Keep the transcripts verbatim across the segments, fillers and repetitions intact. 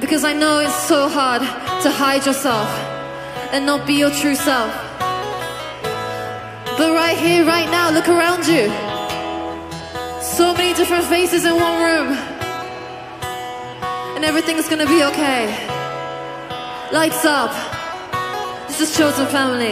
because I know it's so hard to hide yourself and not be your true self. But right here, right now, look around you. So many different faces in one room, and everything's gonna be okay. Lights up. This is Chosen Family.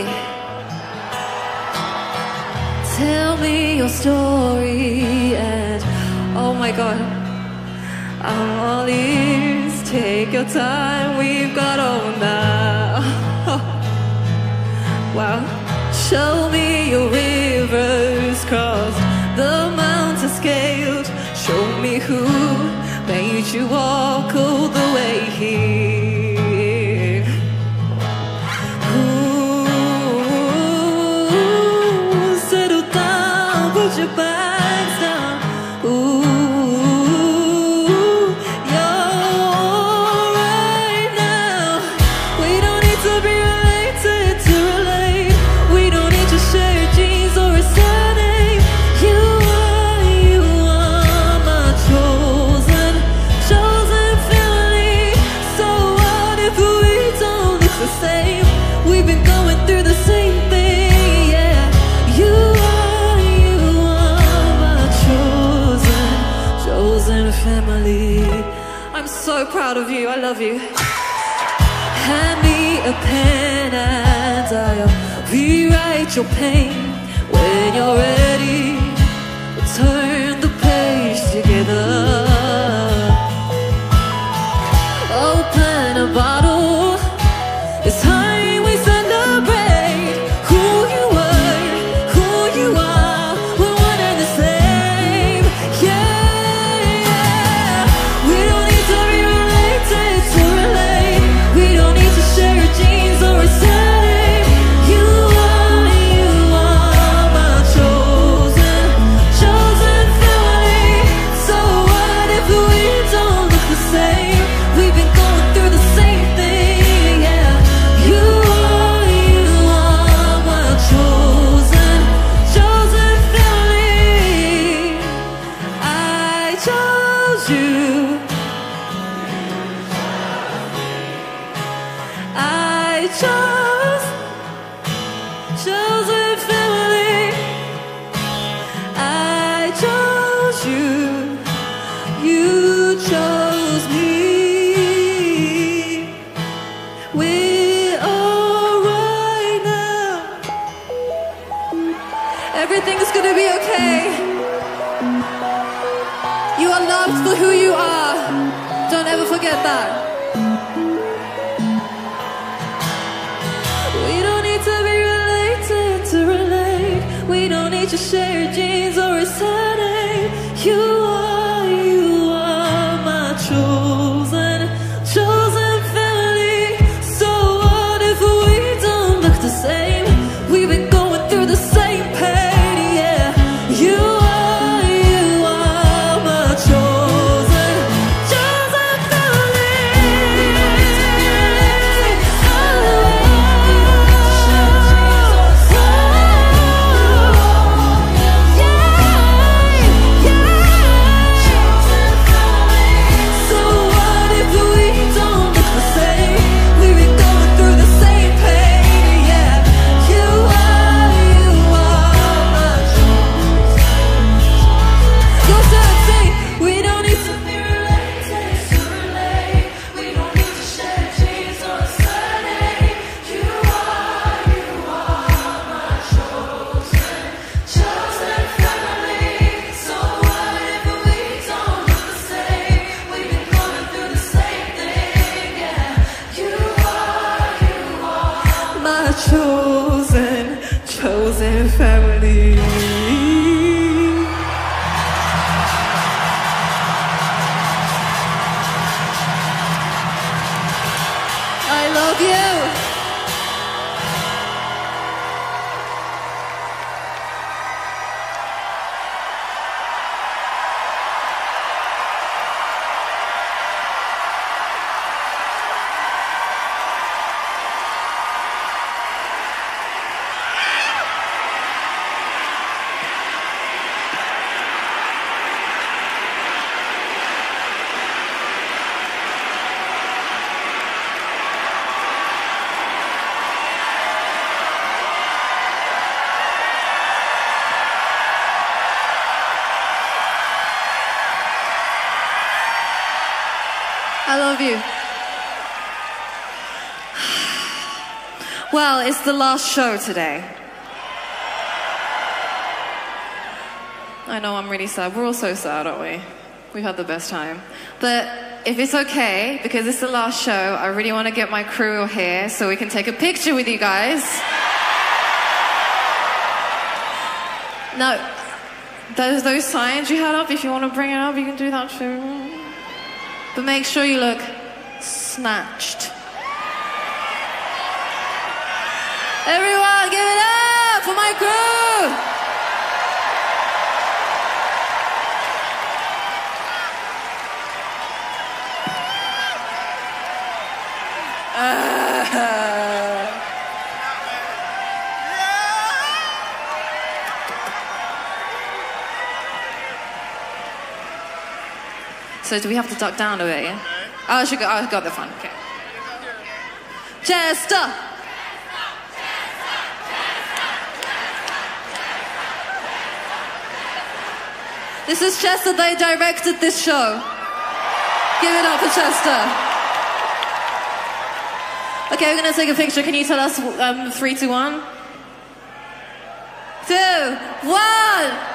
Tell me your story, and oh my God, I'm all ears. Take your time, we've got all now. Wow. Show me your rivers crossed, the mountains scaled. Show me who made you walk all the way here. Ooh, settle down, put your bags down. Ooh, you're right now. We don't need to be related to relate. We don't need to share genes or a surname. You are, you are my chosen, chosen family. So what if we don't look the same? We've been going through the same thing, yeah. You are, you are my chosen, chosen family. I'm so proud of you, I love you. Hand me a pen and I'll rewrite your pain. When you're ready, we'll turn the page together. Open a bottle. It's time we celebrate who you were, who you are. We're one and the same, yeah, yeah. We don't need to be related to relate. We don't need to share genes or a surname. You are, you are my chosen, chosen family. So what if we don't look the same? We've been going through the same thing, yeah. You are, you are my chosen, chosen family. I chose you. I chose, chosen family. I chose you. You chose me. We're alright now. Everything's gonna be okay. You are loved for who you are. Don't ever forget that. We don't need to be related to relate. We don't need to share genes or a surname. You are, you are my chosen, chosen family. So what if we don't look the same? We've been going through the same pain, yeah. You are, you are my chosen, chosen family. Oh, yeah, yeah. I love you. Well, it's the last show today. I know, I'm really sad. We're all so sad, aren't we? We've had the best time. But if it's okay, because it's the last show, I really want to get my crew here so we can take a picture with you guys. Now, those, those signs you had up, if you want to bring it up, you can do that too. But make sure you look snatched. Everyone, give it up for my crew! Uh, so do we have to duck down a bit, yeah? Oh, I should go, I got the fun, okay. Chester! This is Chester, they directed this show. Give it up for Chester. Okay, we're gonna take a picture. Can you tell us um, three, two, one? Two, one!